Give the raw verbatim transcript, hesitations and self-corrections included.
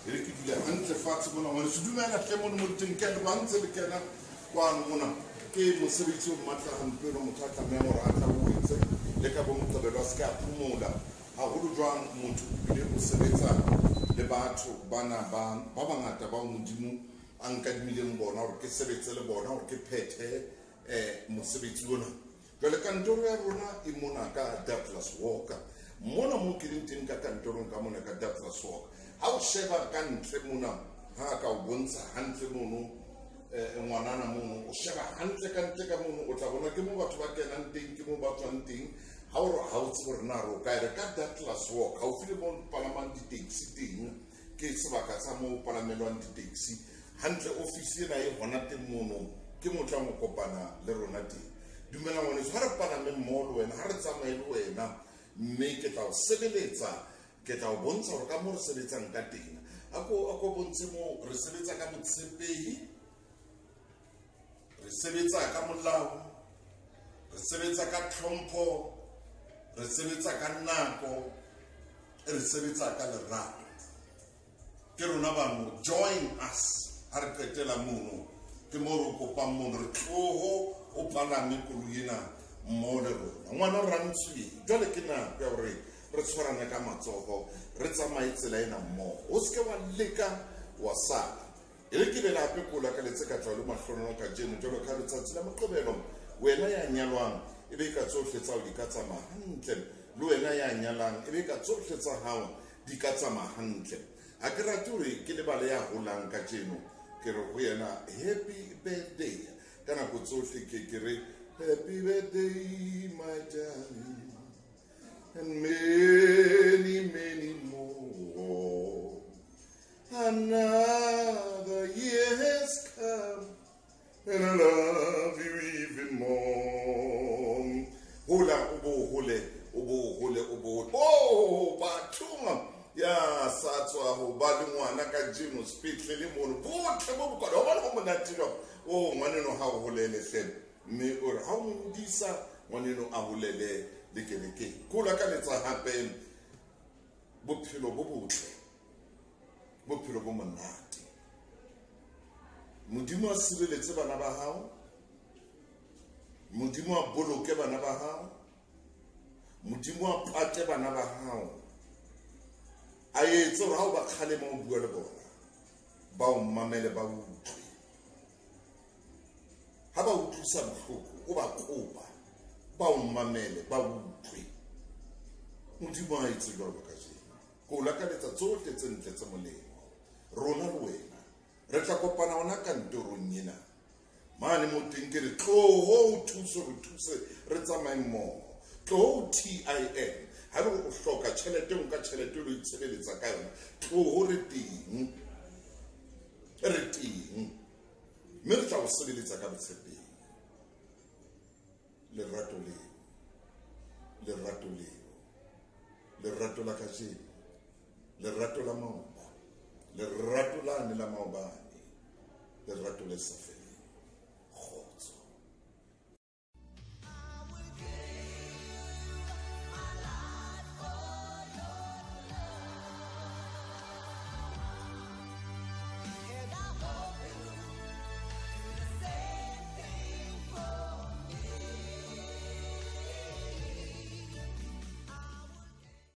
e re ke dile hantle fatshe mona ngwane se dumela hle mono monteng ke le bantse le kena kwano mona ke mosebetsi o matla hampe no motho a tlameha hore a tla o etse le ka bo moqebelo a se ka phomola haholo jwang motho ebile o sebetsa le batho bana ba ba bangata ba modimo a nkadimileng bona hore ke sebetse le bona hore ke phethe eh mosebetsi ona jwale kantoro ya rona e mona ka Douglas Walker mona mo ke leng teng ka kantorong ka mona ka Douglas Walker ha o sheba ka ntle mona ha ka o bontsha hantle mono ngwanana mono o sheba hantle ka ntle ka mono o tla bona ke mo batho ba kenang teng ke mo ba tswang teng ha o ha o tsebe rena ro ka re ka Douglas Walker ha o file mo palamang di taxi teng ke sebaka sa mo palamelwang di taxi hantle office ena e hona teng mono ke mo tla mo kopana le rona teng dumela ngwane ha re palame mall wena ha re tsamaye le wena mme ke tla o sebeletsa ke tla o bontsha hore ka mo re sebetsang ka teng ako ako bontshe mo re sebetsa ka motshepehi re sebetsa ka molao re sebetsa ka tlhompho re sebetsa ka nako re sebetsa ka lerato ke rona bano join us ha re qetela mono ke mo re kopang mono re tloho o palame koluyena mo le rona ngwana rantswi jwale ke na ka hore re tshwarana ka matsogo re tsamaye tsela ena mo o se ke wa leka wa sala e re ke le lape kola ka letse ka tla le mahlono ka jeno jalo ka letsatsi la moqebelo wena ya nyalwang e be ka tsohle tsa o di ka tsamaya hantle le wena ya nyalang e be ka tsohle tsa hao di ka tsamaya hantle a ke rate hore ke le bale ya holang ka jeno ke re go yena happy birthday kana go tsohle ke ke re happy birthday my darling and many many more another year has come and I love you even more hola ubo hole ubo hole ubo oh bathunga ya satswa ho ba le ngwana ka jeno speech le mono botle bo bokwa ho bona mo natilo o ngwana no ha o holele hle mme o re ha o ndisa ngwana no a holele le keleke kula ka letsa hape bophelo bo botle bophelo bo monate modimo a sireletse bana ba hao modimo a boloke bana ba hao modimo a pate bana ba hao a etse hore ha o ba kgalema o bua le bona ba o mamele ba utlwe ha ba utlwisa bohloko o ba kopa ba o mamele ba utlwe modimo a etse jwalo ka jeno ko la ka letsa tsohle tse ntle tse molemo rona le wena re tla kopana hona kantorong ena mane mo teng ke re tloho thuso re thuse re tsamaye mmoho tloho T I N ha re go hloka tšhelete o nka tšhelete lo itshebeletsa ka yona tloho re teng re teng mme re tla go sebeletsa ka botshepehi lerato leo lerato leo lerato la kajeno lerato la maoba lerato lane la maobane lerato le sa fela